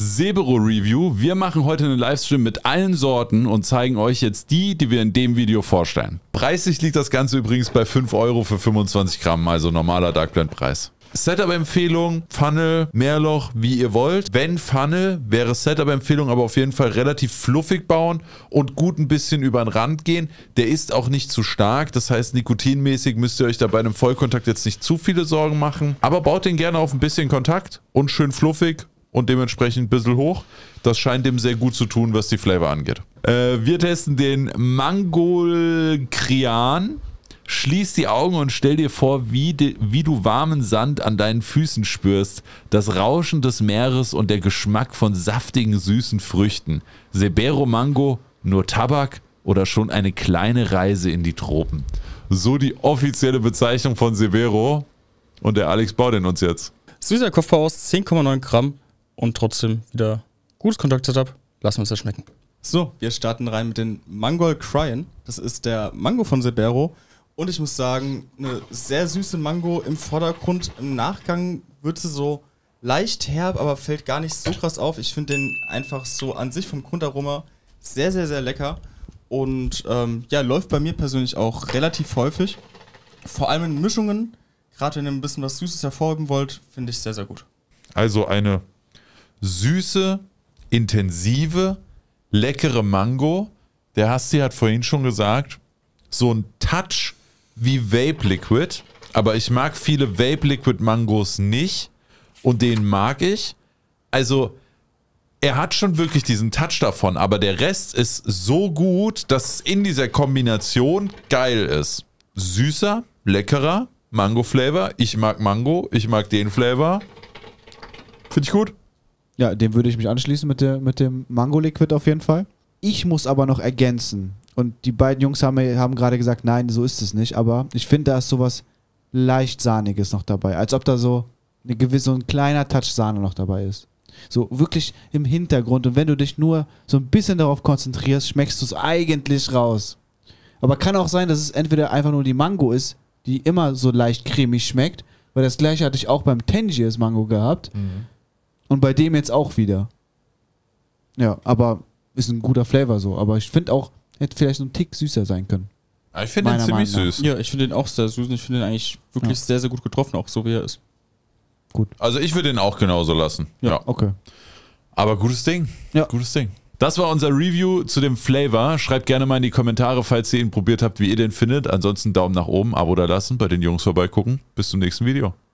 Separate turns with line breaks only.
Sebero Review. Wir machen heute einen Livestream mit allen Sorten und zeigen euch jetzt die wir in dem Video vorstellen. Preislich liegt das Ganze übrigens bei 5 € für 25 Gramm, also normaler Dark Blend Preis. Setup-Empfehlung, Funnel, Mehrloch, wie ihr wollt. Wenn Funnel, wäre Setup-Empfehlung aber auf jeden Fall relativ fluffig bauen und gut ein bisschen über den Rand gehen. Der ist auch nicht zu stark, das heißt nikotinmäßig müsst ihr euch da bei einem Vollkontakt jetzt nicht zu viele Sorgen machen. Aber baut den gerne auf ein bisschen Kontakt und schön fluffig und dementsprechend ein bisschen hoch. Das scheint dem sehr gut zu tun, was die Flavor angeht. Wir testen den Mangol Krian. Schließ die Augen und stell dir vor, wie du warmen Sand an deinen Füßen spürst, das Rauschen des Meeres und der Geschmack von saftigen, süßen Früchten. Sebero Mango, nur Tabak oder schon eine kleine Reise in die Tropen? So die offizielle Bezeichnung von Sebero. Und der Alex baut den uns jetzt.
Süßer Kopfbau aus 10,9 Gramm und trotzdem wieder gutes Kontakt-Setup. Lassen wir uns das schmecken. So, wir starten rein mit den Mangol Krian. Das ist der Mango von Sebero. Und ich muss sagen, eine sehr süße Mango im Vordergrund. Im Nachgang wird sie so leicht herb, aber fällt gar nicht so krass auf. Ich finde den einfach so an sich vom Grundaroma sehr, sehr, sehr lecker. Und ja, läuft bei mir persönlich auch relativ häufig. Vor allem in Mischungen. Gerade wenn ihr ein bisschen was Süßes hervorheben wollt, finde ich sehr, sehr gut.
Also eine süße, intensive, leckere Mango. Der Hasti hat vorhin schon gesagt, so ein Touch wie Vape Liquid, aber ich mag viele Vape Liquid Mangos nicht und den mag ich. Also er hat schon wirklich diesen Touch davon, aber der Rest ist so gut, dass es in dieser Kombination geil ist. Süßer, leckerer Mango Flavor. Ich mag Mango, ich mag den Flavor. Finde ich gut.
Ja, dem würde ich mich anschließen mit dem Mango Liquid auf jeden Fall. Ich muss aber noch ergänzen. Und die beiden Jungs haben gerade gesagt, nein, so ist es nicht. Aber ich finde, da ist sowas leicht Sahniges noch dabei. Als ob da so ein kleiner Touch Sahne noch dabei ist. So wirklich im Hintergrund. Und wenn du dich nur so ein bisschen darauf konzentrierst, schmeckst du es eigentlich raus. Aber kann auch sein, dass es entweder einfach nur die Mango ist, die immer so leicht cremig schmeckt. Weil das gleiche hatte ich auch beim Tangiers Mango gehabt. Mhm. Und bei dem jetzt auch wieder. Ja, aber ist ein guter Flavor so. Aber ich finde auch, hätte vielleicht so ein Tick süßer sein können.
Ich finde den ziemlich süß.
Ja, ich finde den auch sehr süß und ich finde den eigentlich wirklich sehr, sehr gut getroffen, auch so wie er ist.
Gut.
Also ich würde den auch genauso lassen.
Ja, okay.
Aber gutes Ding.
Ja.
Gutes Ding. Das war unser Review zu dem Flavor. Schreibt gerne mal in die Kommentare, falls ihr ihn probiert habt, wie ihr den findet. Ansonsten Daumen nach oben, Abo da lassen, bei den Jungs vorbeigucken. Bis zum nächsten Video.